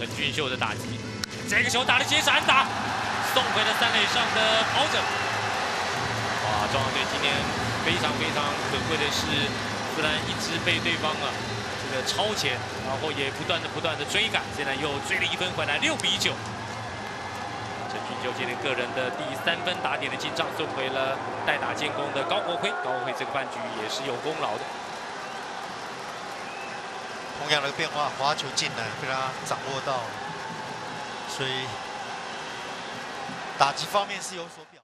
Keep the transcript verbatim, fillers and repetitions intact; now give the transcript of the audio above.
陈俊秀的打击，这个球打得结实安打，送回了三垒上的跑者。哇，中华队今天非常非常可贵的是，虽然一直被对方啊这个超前，然后也不断的不断的追赶，现在又追了一分回来，六比九。陈俊秀今天个人的第三分打点的进账，送回了代打建功的高国辉。高国辉这个半局也是有功劳的。 同样的变化，滑球进来被他掌握到，所以打击方面是有所表。